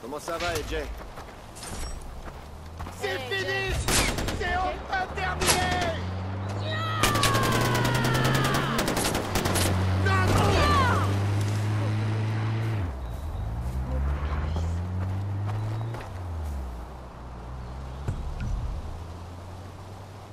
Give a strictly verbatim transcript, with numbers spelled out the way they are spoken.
Comment ça va, A J? C'est Hey, fini! Jay. C'est Ok. enfin terminé!